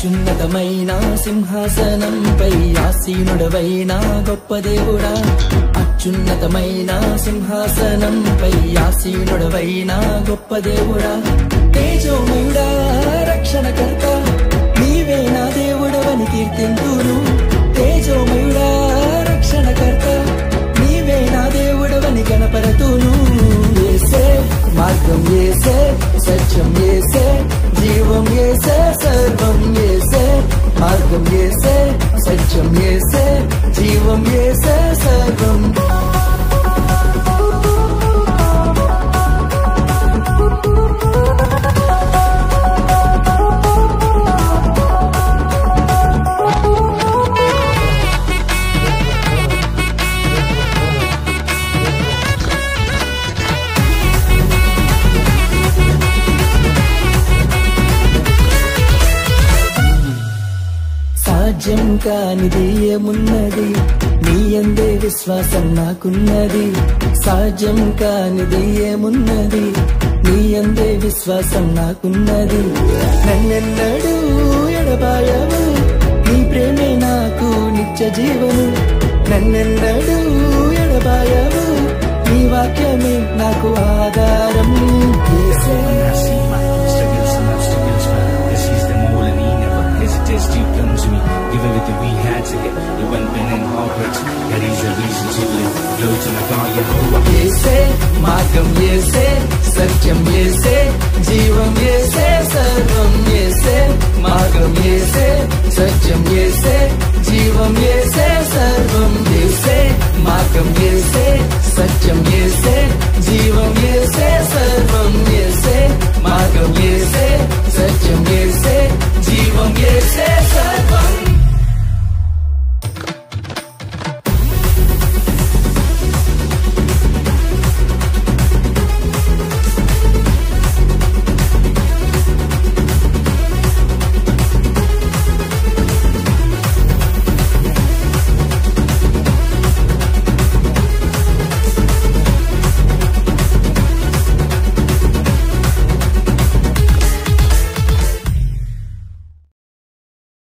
అత్యున్నతమైన సింహాసనంపై ఆసీనుడవైన గొప్ప దేవుడా, అత్యున్నతమైన సింహాసనంపై ఆసీనుడవైన గొప్ప దేవుడా, తేజోమయుడా రక్షణకర్త నీవే నా దేవుడవని కీర్తింతును. తేజోమయుడా రక్షణకర్త నీవే నా దేవుడవని కనపరతును. యేసే మార్గం యేసే, సత్యం యేసే, జీవం యేసే, సర్వం యేసే. మార్గం యేసే, సత్యం యేసే, జీవం యేసే, సర్వం. సాధ్యం కానిది ఏమున్నది, నీ యందే విశ్వాసం నాకున్నది. సాధ్యం కానిది ఏమున్నది, నీ యందే విశ్వాసం నాకున్నది. నన్నెన్నడూ ఎడబాయవు, నీ ప్రేమే నాకు నిత్య జీవము. నన్నెన్నడూ ఎడబాయవు, నీ వాక్యమే నాకు ఆధారం. You come to me, give everything we had to get. You went been in heartbreaks, that is a reason to live. Glory to my God, Yehovah. యేసే మార్గం యేసే, సత్యం యేసే, జీవం యేసే, సర్వం యేసే. మార్గం యేసే, సత్యం యేసే, జీవం యేసే, సర్వం యేసే. మార్గం యేసే, సత్యం యేసే, జీవం యేసే, సర్వం యేసే. మార్గం యేసే, సత్యం యేసే.